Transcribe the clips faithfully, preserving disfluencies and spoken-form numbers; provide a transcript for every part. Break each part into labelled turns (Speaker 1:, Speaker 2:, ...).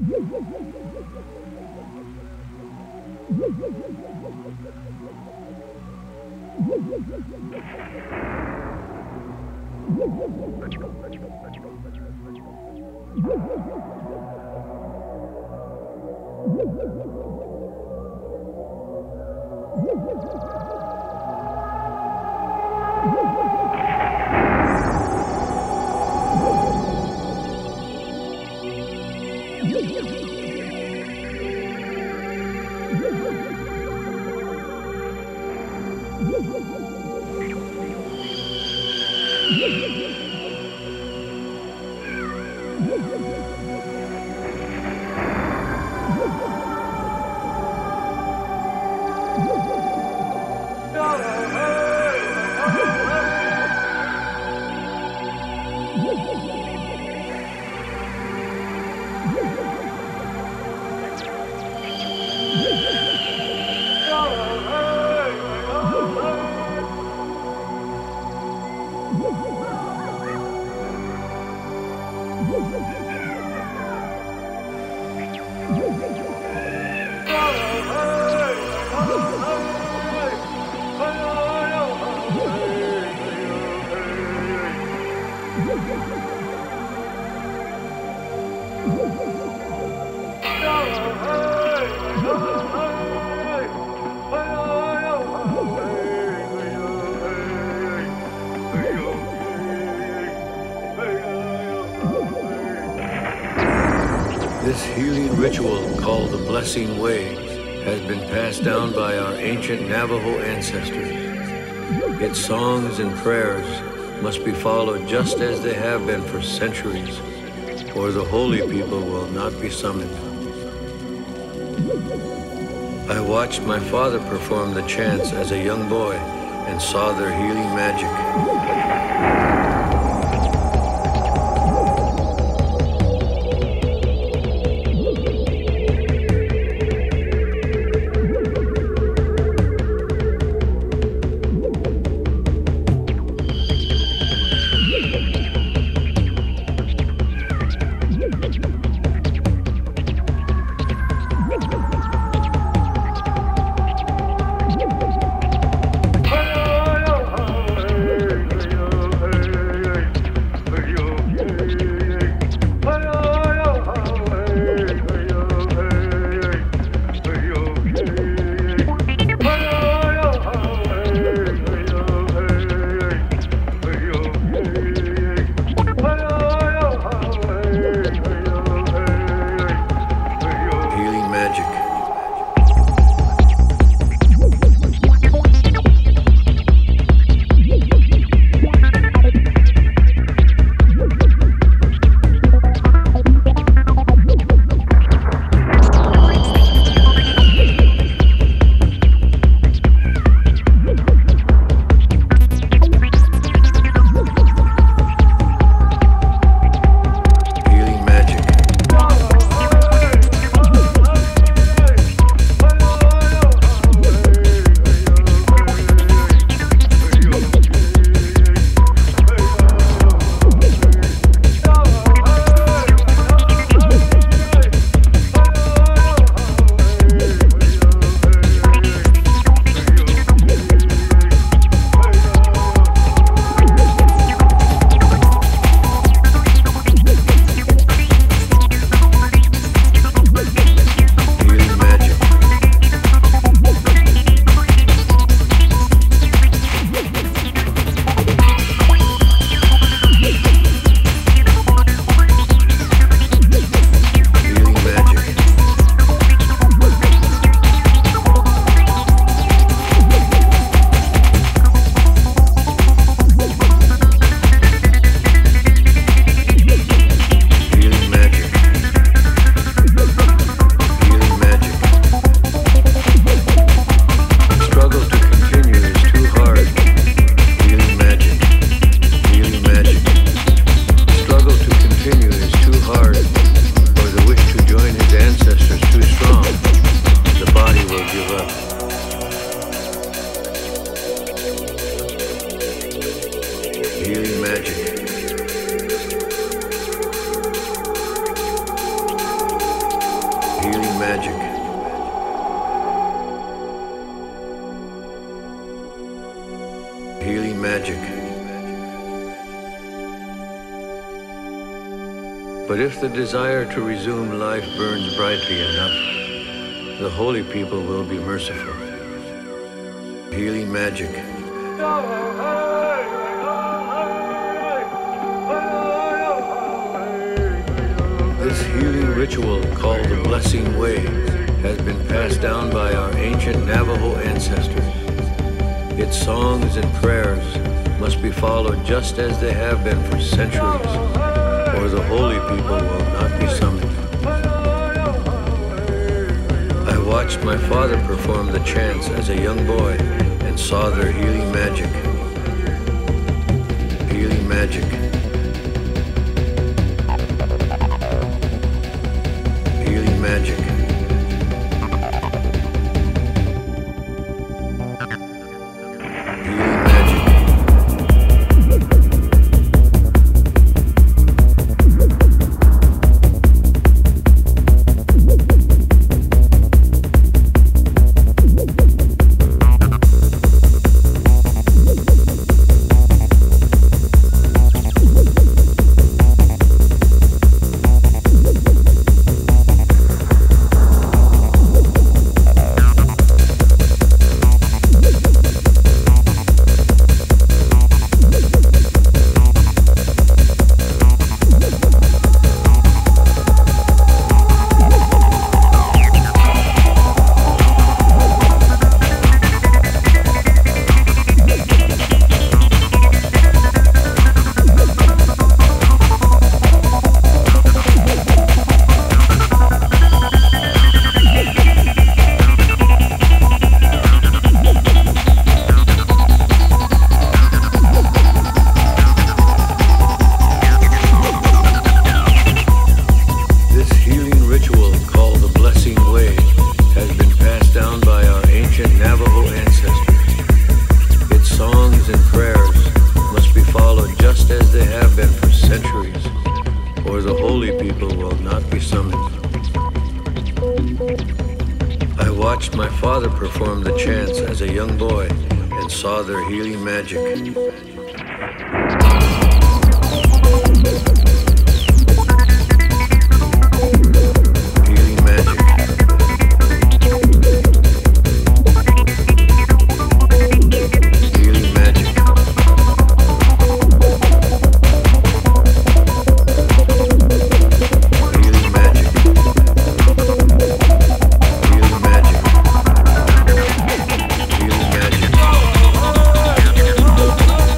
Speaker 1: This healing ritual, called the Blessing Way, has been passed down by our ancient Navajo ancestors. Its songs and prayers must be followed just as they have been for centuries, or the holy people will not be summoned. I watched my father perform the chants as a young boy and saw their healing magic. magic. Healing magic. But if the desire to resume life burns brightly enough, the holy people will be merciful. Healing magic. This healing ritual called the Blessing Way has been passed down by our ancient Navajo ancestors. Its songs and prayers must be followed just as they have been for centuries, or the holy people will not be summoned. I watched my father perform the chants as a young boy and saw their healing magic. Healing magic. Healing magic.
Speaker 2: Oh,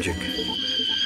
Speaker 1: magic.